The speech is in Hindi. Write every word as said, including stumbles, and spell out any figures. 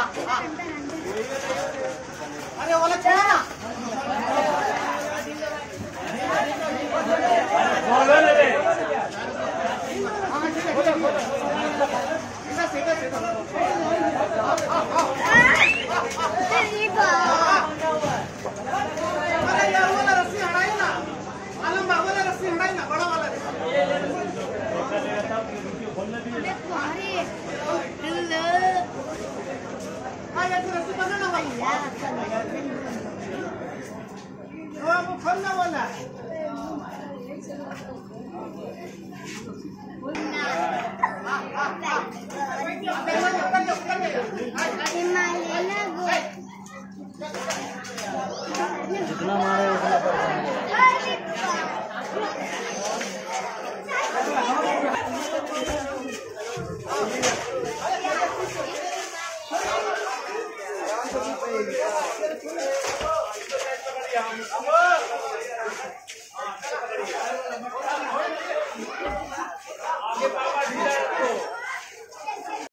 अरे वाला छोड़ा ना बोलो ना रे हां ठीक है सीधा सीधा सीधा अरे यार वाला रस्सी हटाई ना आलम बाबू वाला रस्सी हटाई ना बड़ा वाला हाँ यार रस्सी बना ना भाई वो वो खोलना वाला जितना मारे उतना पड़ता है।